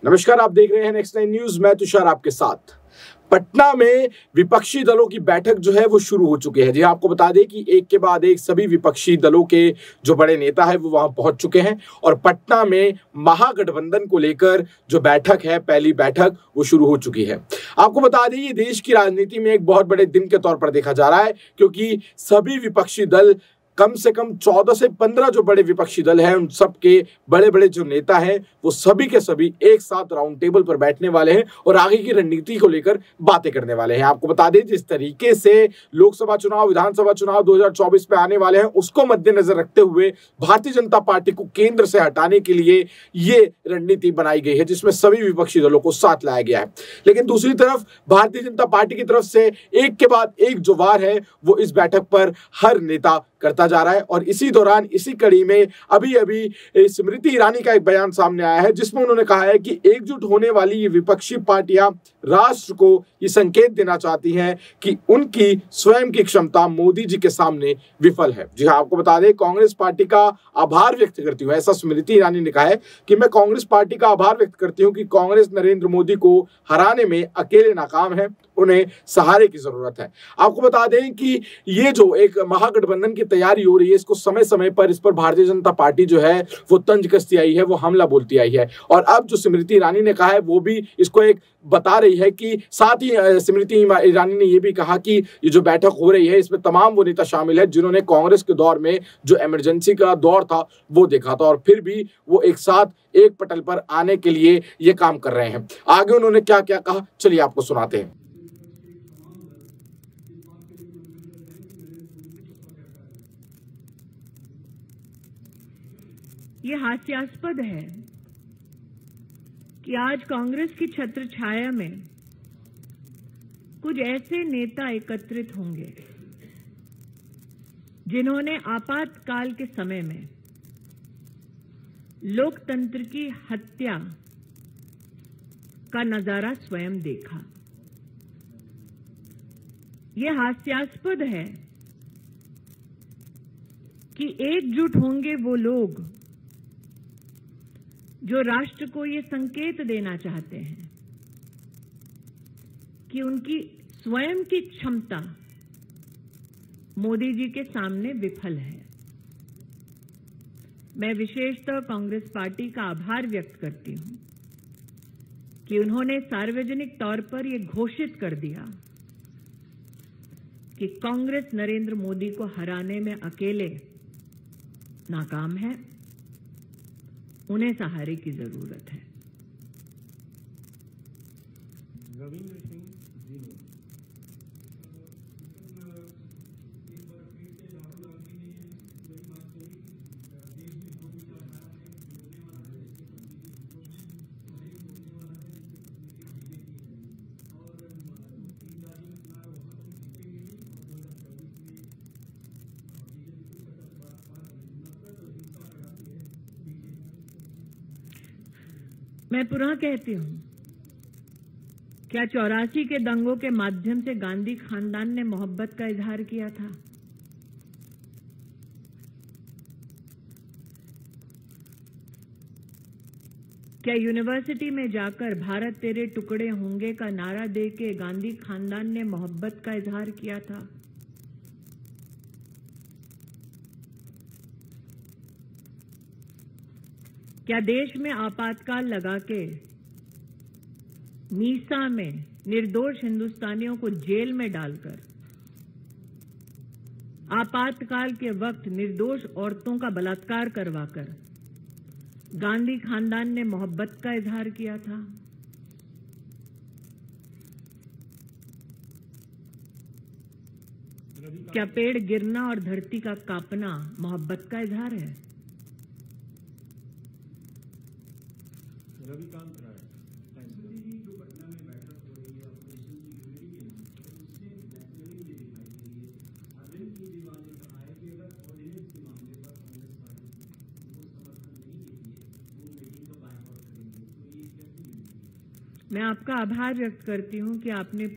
नमस्कार, आप देख रहे हैं नेक्स्ट 9 न्यूज। मैं तुषार आपके साथ। पटना में विपक्षी दलों की बैठक जो है वो शुरू हो चुकी है। जी आपको बता दें कि एक के बाद एक सभी विपक्षी दलों के जो बड़े नेता है वो वहां पहुंच चुके हैं और पटना में महागठबंधन को लेकर जो बैठक है, पहली बैठक वो शुरू हो चुकी है। आपको बता दें ये देश की राजनीति में एक बहुत बड़े दिन के तौर पर देखा जा रहा है, क्योंकि सभी विपक्षी दल कम से कम 14 से 15 जो बड़े विपक्षी दल हैं उन सबके बड़े बड़े जो नेता हैं वो सभी के सभी एक साथ राउंड टेबल पर बैठने वाले हैं और आगे की रणनीति को लेकर बातें करने वाले हैं। आपको बता दें जिस तरीके से लोकसभा चुनाव, विधानसभा चुनाव 2024 में आने वाले हैं उसको मद्देनजर रखते हुए भारतीय जनता पार्टी को केंद्र से हटाने के लिए ये रणनीति बनाई गई है, जिसमें सभी विपक्षी दलों को साथ लाया गया है। लेकिन दूसरी तरफ भारतीय जनता पार्टी की तरफ से एक के बाद एक जो वार है वो इस बैठक पर हर नेता करता जा रहा है और इसी दौरान, इसी कड़ी में अभी स्मृति ईरानी का एक बयान सामने आया है जिसमें उन्होंने कहा है कि एकजुट होने वाली ये विपक्षी पार्टियां राष्ट्र को ये संकेत देना चाहती हैं कि उनकी स्वयं की क्षमता मोदी जी के सामने विफल है। जी हाँ, आपको बता दें कांग्रेस पार्टी का आभार व्यक्त करती हूँ, ऐसा स्मृति ईरानी ने कहा है कि मैं कांग्रेस पार्टी का आभार व्यक्त करती हूँ कि कांग्रेस नरेंद्र मोदी को हराने में अकेले नाकाम है, उन्हें सहारे की जरूरत है। आपको बता दें कि ये जो एक महागठबंधन की तैयारी हो रही है इसको समय समय पर इस पर भारतीय जनता पार्टी जो है वो तंज कसती आई है, वो हमला बोलती आई है और अब जो स्मृति ईरानी ने कहा है वो भी इसको एक बता रही है कि साथ ही स्मृति ईरानी ने यह भी कहा कि ये जो बैठक हो रही है इसमें तमाम वो नेता शामिल है जिन्होंने कांग्रेस के दौर में जो इमरजेंसी का दौर था वो देखा था और फिर भी वो एक साथ एक पटल पर आने के लिए ये काम कर रहे हैं। आगे उन्होंने क्या क्या कहा, चलिए आपको सुनाते हैं। ये हास्यास्पद है कि आज कांग्रेस की छत्र छाया में कुछ ऐसे नेता एकत्रित होंगे जिन्होंने आपातकाल के समय में लोकतंत्र की हत्या का नजारा स्वयं देखा। ये हास्यास्पद है कि एकजुट होंगे वो लोग जो राष्ट्र को ये संकेत देना चाहते हैं कि उनकी स्वयं की क्षमता मोदी जी के सामने विफल है। मैं विशेषतः कांग्रेस पार्टी का आभार व्यक्त करती हूं कि उन्होंने सार्वजनिक तौर पर यह घोषित कर दिया कि कांग्रेस नरेंद्र मोदी को हराने में अकेले नाकाम है, उन्हें सहारे की जरूरत है। रविंद्र सिंह जी ने मैं पुनः कहती हूं, क्या 84 के दंगों के माध्यम से गांधी खानदान ने मोहब्बत का इजहार किया था? क्या यूनिवर्सिटी में जाकर भारत तेरे टुकड़े होंगे का नारा देके गांधी खानदान ने मोहब्बत का इजहार किया था? क्या देश में आपातकाल लगा के मीसा में निर्दोष हिंदुस्तानियों को जेल में डालकर आपातकाल के वक्त निर्दोष औरतों का बलात्कार करवाकर गांधी खानदान ने मोहब्बत का इजहार किया था? क्या पेड़ गिरना और धरती का कांपना मोहब्बत का इजहार है? रविकांत राय मैं आपका आभार व्यक्त करती हूं कि आपने